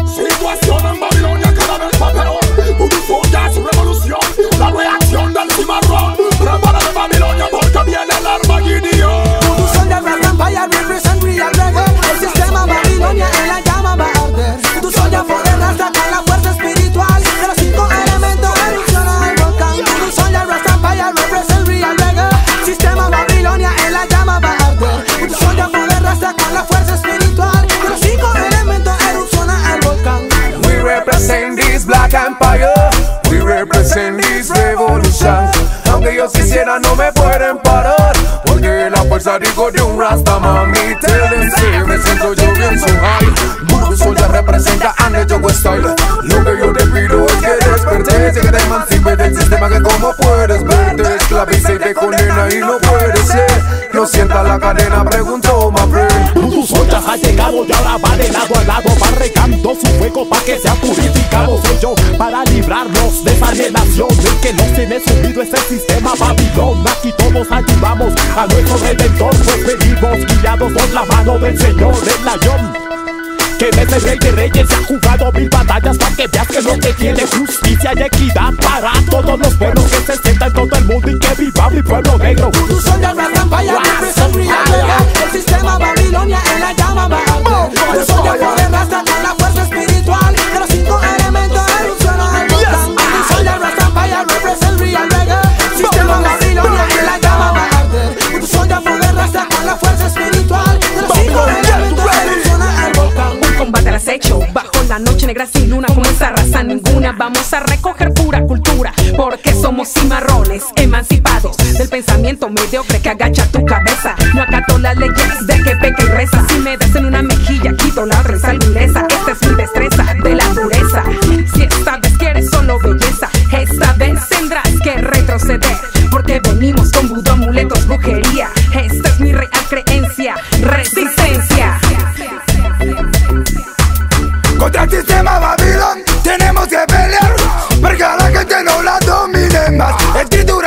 Situación en Babilonia cada vez va peor. Vudú ya su revolución, la reacción del cimarrón. Prepárate Babilonia porque viene el Armageddon. Vudú Soldier, Rasta Empire, represent real reggae. El sistema Babilonia en la llama va a arder. Vudú Soldier, poder Rasta con la fuerza espiritual. De los 5 elementos erupciona el volcán. Vudú Soldier, Rasta Empire, represent real reggae. Sistema Babilonia en la llama va a arder. Vudú Soldier, poder Rasta con la fuerza espiritual. De los 5 elementos erupciona el volcán. We represent this Black Empire, we represent this revolution. Aunque ellos quisieran no me pueden parar, porque la fuerza digo de un Rasta mami. Tell them say, me siento yo bien so high. Vudú Soldier representa and the Jogo style. Lo que yo te pido es que despertes, y que te emancipes del sistema que como puedes ver te esclaviza y te condena y no puede ser. No sienta la cadena, pregunto my friend. Vudú Soldier ha llegado y ahora va de lado a lado, va regando su fuego para que sea purificado. Soy yo para librarnos de esa relación. El que nos tiene subido es el sistema Babilón. Aquí todos ayudamos a nuestro Redentor, pues venimos guiados por la mano del Señor, el Lion, que es el Rey de Reyes y ha jugado 1000 batallas para que veas que no te tiene justicia y equidad para todos los pueblos que se sientan en todo el mundo y que viva mi pueblo negro. Vudú Soldier, Rasta Empire, represent real reggae. El sistema Babilonia en la llama va a arder. Vudú Soldier, poder Rasta con la fuerza espiritual. De los 5 elementos erupciona el volcán. Vudú Soldier, Rasta Empire, represent real reggae. Sistema Babilonia en la llama va a arder. Vudú Soldier, poder Rasta con la fuerza espiritual. De los 5 elementos erupciona el volcán. Un combate al acecho, bajo la noche negra sin luna, como esa raza ninguna. Vamos a recoger pura cultura, porque somos cimarrones emancipados del pensamiento mediocre que agacha tu cabeza. No acato las leyes de que peca y reza. Si me das en una mejilla, quito la otra y salgo ilesa. Esta es mi destreza de la dureza. Si esta vez quieres solo belleza, esta vez tendrás que retroceder, porque venimos con vudú, amuletos, brujería. Esta es mi real creencia, resistencia. Contra el sistema Babilón tenemos que pelear, porque a la gente no la domine más. El título